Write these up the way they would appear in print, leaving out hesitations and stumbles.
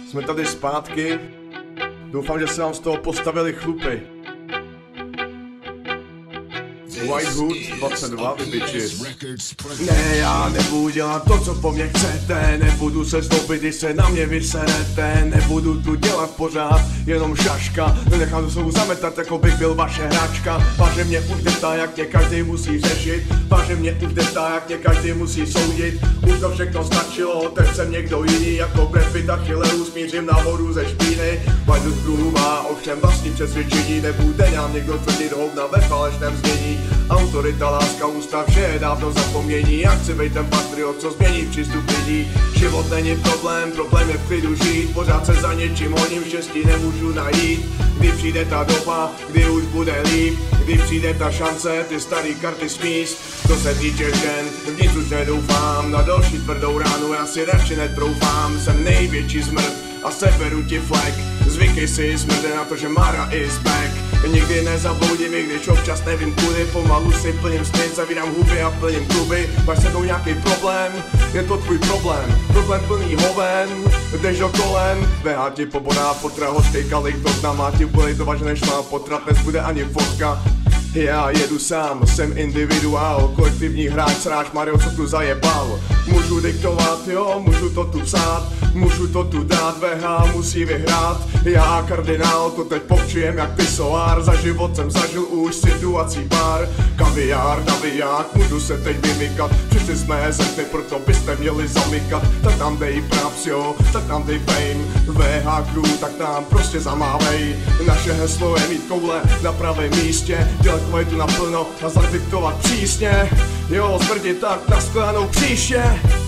Jsme tady zpátky. Doufám, že se vám z toho postavili chlupy. White Hood 22, vy bitches. Ne, já nebudu dělat to, co po mně chcete. Nebudu se zdobit, když se na mě vyserete. Nebudu tu dělat pořád, jenom šaška. Nenechám to svou zametat, jako bych byl vaše hračka. Váže mě už detá, jak mě každý musí řešit. Váže mě už detá, jak mě každý musí soudit. Už to všechno stačilo, teď jsem někdo jiný. Jako Brad Pitt a Chileru smířím nahoru ze špíny. White Hood Crew má ovšem vlastní přesvědčení. Nebude nám někdo tvrdit hovna ve falešném znění. Autorita, láska, ústav, vše je dávno zapomnění. Já chci být ten patriot, co změní přístup lidí. Život není problém, problém je v klidu žít. Pořád se za něčím honím, štěstí nemůžu najít. Kdy přijde ta doba, kdy už bude líp. Kdy přijde ta šance, ty starý karty smíst. Co se týče žen, v nic už nedoufám. Na další tvrdou ránu já si radši netroufám. Jsem největší zmrt a seberu ti flek. Zvykej si smrde na to, že Mara is back. Nikdy nezabloudím, i když občas nevím kudy. Pomalu si plním sny, zavírám huby a plním kluby. Máš se mnou nějaký problém? Je to tvůj problém. Problém plný hoven, jdeš do kolem. VH ti pobodá potra, hořkej kalik to znám. Ti bude to vážně než má potrat, nezbude ani fotka. Já jedu sám, jsem individuál, kolektivní hráč, sráč, Mario, co tu zajebal. Můžu diktovat, jo, můžu to tu psát, můžu to tu dát, VH musí vyhrát. Já kardinál, to teď pokřijem jak pisoár, za život jsem zažil už situací pár. Kaviár, naviják, můžu se teď vymykat, přišli jsme zemi, proto byste měli zamykat. Tak nám dej praps, jo, tak nám dej fame, VH Crew, tak nám prostě zamávej. Naše heslo je mít koule na pravém místě, dělat kvalitu naplno a zadiktovat přísně. Jo, zmrdit tak na shledanou příště.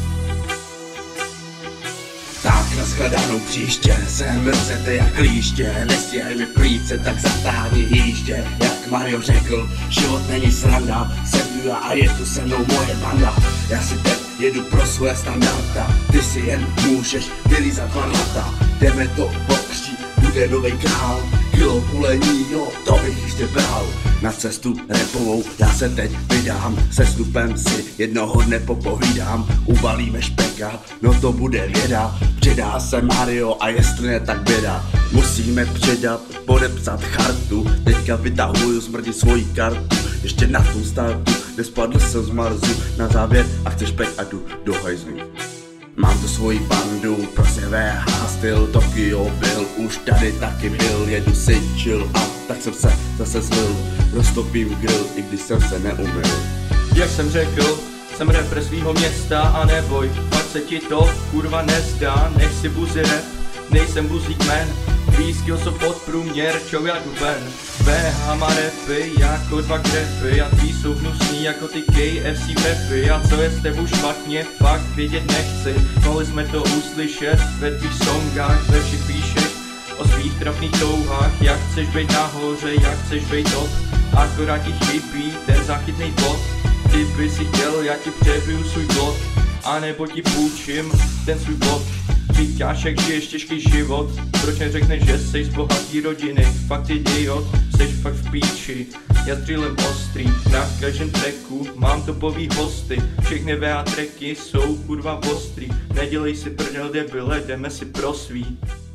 Tak nashledanou příště, sem rozete jak klíště. Nestíhaj mi plíce, tak zatáhni jíště. Jak Mario řekl, život není sranda. Jsem tu já a je tu se mnou moje banda. Já si teď jedu pro svoje standarda. Ty si jen můžeš vylízat varlata. Jdeme to pokřít, bude novej král. Kilo kulení, jo, to bych ještě bral. Na cestu rapovou já se teď vydám. Se stupem si jednoho dne popovídám. Uvalíme špeka, no to bude věda. Přidá se Mario a jestli ne, tak běda. Musíme předat, podepsat chartu. Teďka vytahuju smrti svoji kartu. Ještě na tu startu, nespadl jsem z Marsu. Na závěr a chceš špek a jdu do hajzlu. Mám tu svoji bandu, prostě VH styl. Tokio byl, už tady taky byl. Jedu si chill a tak jsem se zase zlil. Roztopím grill, i když jsem se neumyl. Jak jsem řekl, jsem rapper svýho města a neboj, pak se ti to kurva nezdá. Nech si buzi rap, nejsem buzík man. Blízký osob pod průměr, čau já jdu ven. VH má rapy jako dva grepy a tvý jsou hnusný jako ty KFC rapy. A co je s tebou špatně, fakt vědět nechci. Mohli jsme to uslyšet ve tvých songách, ve všech píšeš o svých trapných touhách. Jak chceš být nahoře, jak chceš být top, akorát ti chybí ten záchytnej bod. Ty by si chtěl, já ti přebiju svůj blok, anebo ti půjčím ten svůj blok. Říkáš, jak žiješ těžký život, proč neřekneš, že jsi z bohatý rodiny? Fakt idiot, jsi fakt v píči. Já střílem ostrý, na každém tracku mám topový hosty. Všechny VH tracky jsou kurva ostrý. Nedělej si prdel debile, jdeme si pro svý.